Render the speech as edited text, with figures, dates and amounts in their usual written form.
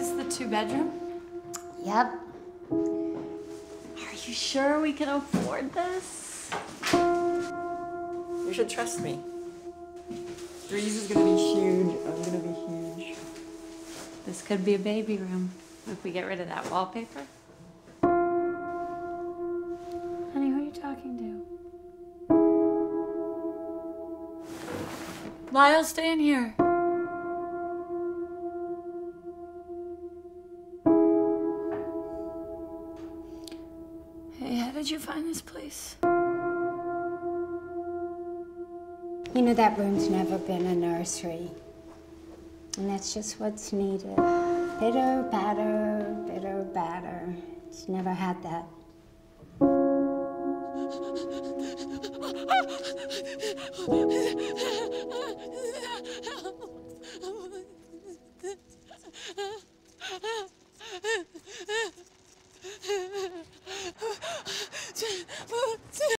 this the 2-bedroom? Yep. Are you sure we can afford this? You should trust me. Breeze is gonna be huge. I'm gonna be huge. This could be a baby room if we get rid of that wallpaper. Honey, who are you talking to? Lyle, stay in here. Hey, how did you find this place? You know, that room's never been a nursery. And that's just what's needed. Bitter, batter, bitter, batter. It's never had that.